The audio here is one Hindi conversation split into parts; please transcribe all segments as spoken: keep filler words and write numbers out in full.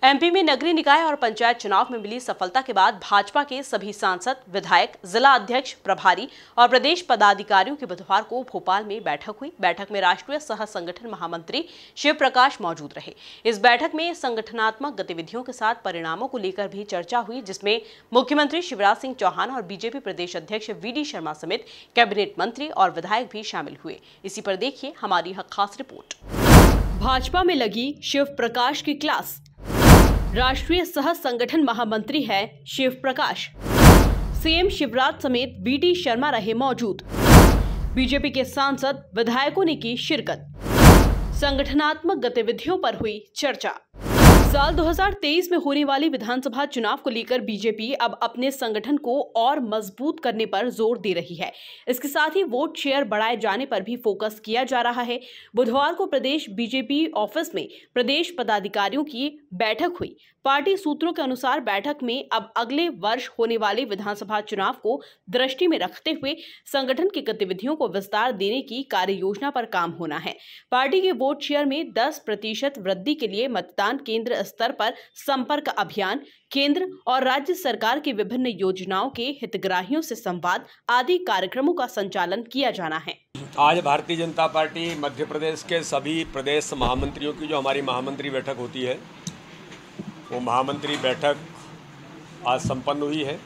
एमपी में नगरीय निकाय और पंचायत चुनाव में मिली सफलता के बाद भाजपा के सभी सांसद, विधायक, जिला अध्यक्ष, प्रभारी और प्रदेश पदाधिकारियों की बुधवार को भोपाल में बैठक हुई। बैठक में राष्ट्रीय सह संगठन महामंत्री शिव प्रकाश मौजूद रहे। इस बैठक में संगठनात्मक गतिविधियों के साथ परिणामों को लेकर भी चर्चा हुई, जिसमें मुख्यमंत्री शिवराज सिंह चौहान और बीजेपी प्रदेश अध्यक्ष वी डी शर्मा समेत कैबिनेट मंत्री और विधायक भी शामिल हुए। इसी पर देखिए हमारी खास रिपोर्ट। भाजपा में लगी शिव प्रकाश की क्लास। राष्ट्रीय सह संगठन महामंत्री है शिव प्रकाश। सीएम शिवराज समेत वी डी शर्मा रहे मौजूद। बीजेपी के सांसद, विधायकों ने की शिरकत। संगठनात्मक गतिविधियों पर हुई चर्चा। साल दो हज़ार तेईस में होने वाली विधानसभा चुनाव को लेकर बीजेपी अब अपने संगठन को और मजबूत करने पर जोर दे रही है। इसके साथ ही वोट शेयर बढ़ाए जाने पर भी फोकस किया जा रहा है। बुधवार को प्रदेश बीजेपी ऑफिस में प्रदेश पदाधिकारियों की बैठक हुई। पार्टी सूत्रों के अनुसार बैठक में अब अगले वर्ष होने वाले विधानसभा चुनाव को दृष्टि में रखते हुए संगठन की गतिविधियों को विस्तार देने की कार्य योजना पर काम होना है। पार्टी के वोट शेयर में दस प्रतिशत वृद्धि के लिए मतदान केंद्र स्तर पर संपर्क अभियान, केंद्र और राज्य सरकार की विभिन्न योजनाओं के हितग्राहियों से संवाद आदि कार्यक्रमों का संचालन किया जाना है। आज भारतीय जनता पार्टी मध्य प्रदेश के सभी प्रदेश महामंत्रियों की जो हमारी महामंत्री बैठक होती है, वो महामंत्री बैठक आज संपन्न हुई है।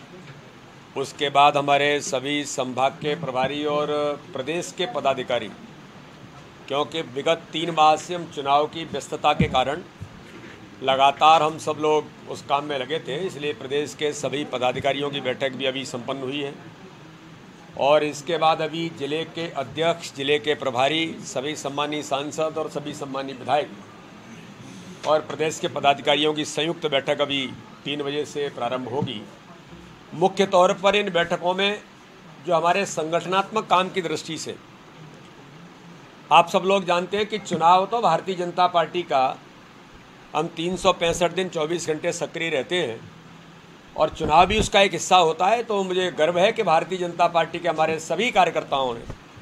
उसके बाद हमारे सभी संभाग के प्रभारी और प्रदेश के पदाधिकारी, क्योंकि विगत तीन माह से हम चुनाव की व्यस्तता के कारण लगातार हम सब लोग उस काम में लगे थे, इसलिए प्रदेश के सभी पदाधिकारियों की बैठक भी अभी संपन्न हुई है। और इसके बाद अभी जिले के अध्यक्ष, जिले के प्रभारी, सभी सम्मानीय सांसद और सभी सम्मानीय विधायक और प्रदेश के पदाधिकारियों की संयुक्त बैठक अभी तीन बजे से प्रारंभ होगी। मुख्य तौर पर इन बैठकों में जो हमारे संगठनात्मक काम की दृष्टि से, आप सब लोग जानते हैं कि चुनाव तो भारतीय जनता पार्टी का हम तीन सौ पैंसठ दिन चौबीस घंटे सक्रिय रहते हैं और चुनाव भी उसका एक हिस्सा होता है। तो मुझे गर्व है कि भारतीय जनता पार्टी के हमारे सभी कार्यकर्ताओं ने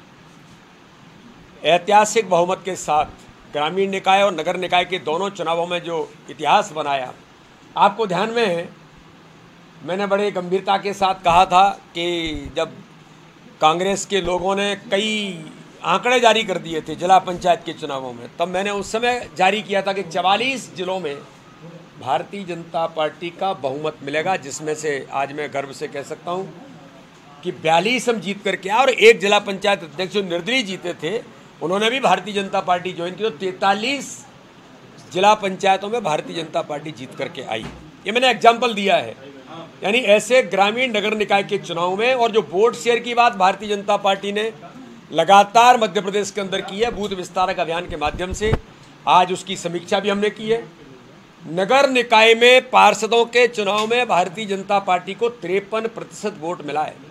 ऐतिहासिक बहुमत के साथ ग्रामीण निकाय और नगर निकाय के दोनों चुनावों में जो इतिहास बनाया। आपको ध्यान में है, मैंने बड़े गंभीरता के साथ कहा था कि जब कांग्रेस के लोगों ने कई आंकड़े जारी कर दिए थे जिला पंचायत के चुनावों में, तब मैंने उस समय जारी किया था कि चवालीस जिलों में भारतीय जनता पार्टी का बहुमत मिलेगा, जिसमें से आज मैं गर्व से कह सकता हूं कि बयालीस हम जीत करके आए और एक जिला पंचायत अध्यक्ष जो निर्दलीय जीते थे, उन्होंने भी भारतीय जनता पार्टी ज्वाइन की। तो तैंतालीस जिला पंचायतों में भारतीय जनता पार्टी जीत करके आई। ये मैंने एग्जाम्पल दिया है। यानी ऐसे ग्रामीण नगर निकाय के चुनाव में, और जो वोट शेयर की बात भारतीय जनता पार्टी ने लगातार मध्य प्रदेश के अंदर की है, बूथ विस्तारक अभियान के माध्यम से, आज उसकी समीक्षा भी हमने की है। नगर निकाय में पार्षदों के चुनाव में भारतीय जनता पार्टी को तिरपन प्रतिशत वोट मिला है।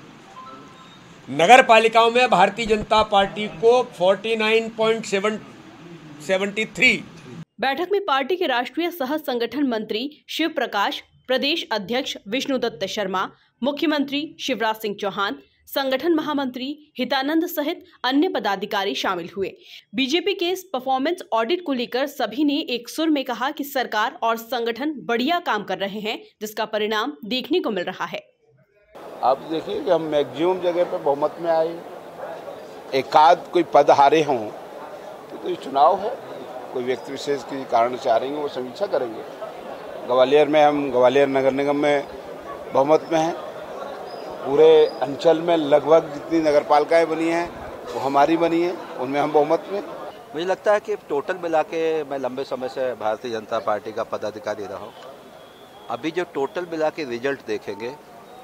नगर पालिकाओं में भारतीय जनता पार्टी को उनचास पॉइंट सात तीन। बैठक में पार्टी के राष्ट्रीय सह संगठन मंत्री शिव प्रकाश, प्रदेश अध्यक्ष विष्णुदत्त शर्मा, मुख्यमंत्री शिवराज सिंह चौहान, संगठन महामंत्री हितानंद सहित अन्य पदाधिकारी शामिल हुए। बीजेपी के इस परफॉर्मेंस ऑडिट को लेकर सभी ने एक सुर में कहा कि सरकार और संगठन बढ़िया काम कर रहे हैं, जिसका परिणाम देखने को मिल रहा है। आप देखिए कि हम मैक्सिमम जगह पे बहुमत में आए, एकाध कोई पद हारे हों तो, तो चुनाव है, कोई व्यक्ति विशेष किसी कारण से आ रही वो समीक्षा करेंगे। ग्वालियर में हम ग्वालियर नगर निगम में बहुमत में हैं। पूरे अंचल में लगभग जितनी नगर पालिकाएँ बनी हैं वो हमारी बनी हैं, उनमें हम बहुमत में। मुझे लगता है कि टोटल मिला के मैं लंबे समय से भारतीय जनता पार्टी का पदाधिकारी रहा हूँ। अभी जो टोटल मिला के रिजल्ट देखेंगे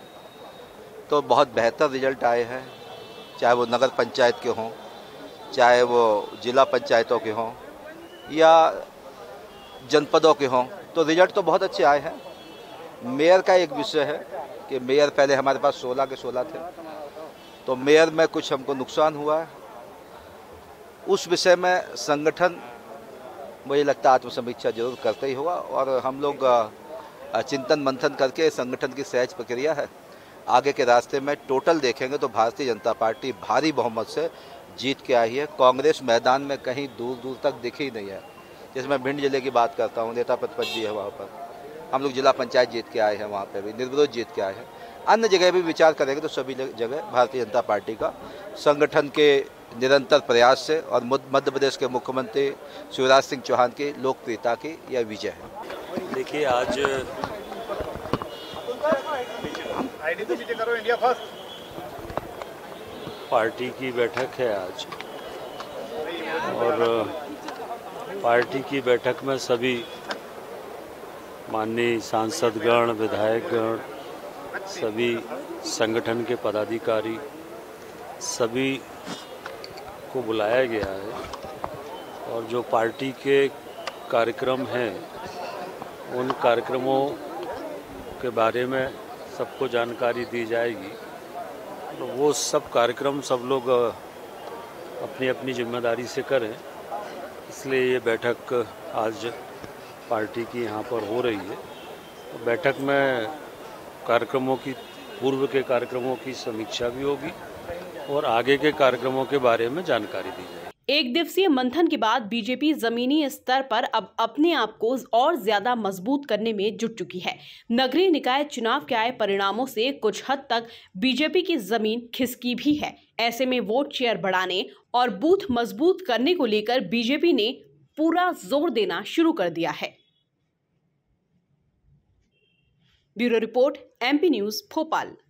तो बहुत बेहतर रिजल्ट आए हैं, चाहे वो नगर पंचायत के हों, चाहे वो जिला पंचायतों के हों या जनपदों के हों, तो रिजल्ट तो बहुत अच्छे आए हैं। मेयर का एक विषय है कि मेयर पहले हमारे पास सोलह के सोलह थे, तो मेयर में कुछ हमको नुकसान हुआ है। उस विषय में संगठन मुझे लगता है आत्मसमीक्षा जरूर करते ही होगा और हम लोग चिंतन मंथन करके संगठन की सहज प्रक्रिया है, आगे के रास्ते में टोटल देखेंगे तो भारतीय जनता पार्टी भारी बहुमत से जीत के आई है। कांग्रेस मैदान में कहीं दूर दूर तक दिखी नहीं है। जैसे मैं भिंड जिले की बात करता हूँ, नेता प्रतिपक्ष जी है वहाँ पर, हम लोग जिला पंचायत जीत के आए हैं, वहाँ पे भी निर्विरोध जीत के आए हैं। अन्य जगह भी विचार करेंगे तो सभी जगह भारतीय जनता पार्टी का संगठन के निरंतर प्रयास से और मध्य प्रदेश के मुख्यमंत्री शिवराज सिंह चौहान की लोकप्रियता की यह विजय है। देखिए, आज पार्टी की बैठक है आज, और पार्टी की बैठक में सभी माननीय सांसदगण, विधायकगण, सभी संगठन के पदाधिकारी, सभी को बुलाया गया है। और जो पार्टी के कार्यक्रम हैं, उन कार्यक्रमों के बारे में सबको जानकारी दी जाएगी। तो वो सब कार्यक्रम सब लोग अपनी अपनी जिम्मेदारी से करें, इसलिए ये बैठक आज पार्टी की यहाँ पर हो रही है। तो बैठक में कार्यक्रमों की, पूर्व के कार्यक्रमों की समीक्षा भी होगी और आगे के कार्यक्रमों के बारे में जानकारी दी जाएगी। एक दिवसीय मंथन के बाद बीजेपी जमीनी स्तर पर अब अपने आप को और ज्यादा मजबूत करने में जुट चुकी है। नगरीय निकाय चुनाव के आए परिणामों से कुछ हद तक बीजेपी की जमीन खिसकी भी है। ऐसे में वोट शेयर बढ़ाने और बूथ मजबूत करने को लेकर बीजेपी ने पूरा जोर देना शुरू कर दिया है। Bureau report, MP news, Bhopal.